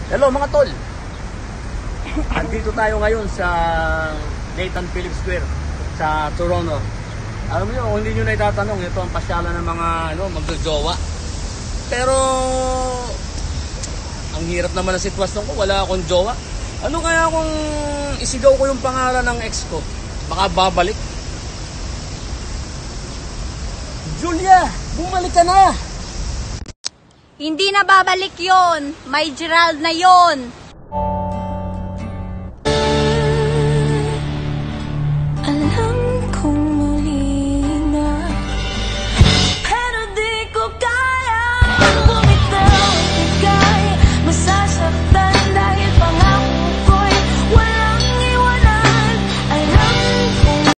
Hello mga tol! Andito tayo ngayon sa Nathan Phillips Square sa Toronto. Alam niyo, kung hindi nyo na itatanong, ito ang pasyalan ng mga magjojowa. Pero ang hirap naman ang sitwasyon ko, wala akong jowa. Ano kaya kung isigaw ko yung pangalan ng ex ko? Baka babalik. Julia, bumalik ka na! Hindi na babalik yon. May Gerald na yon.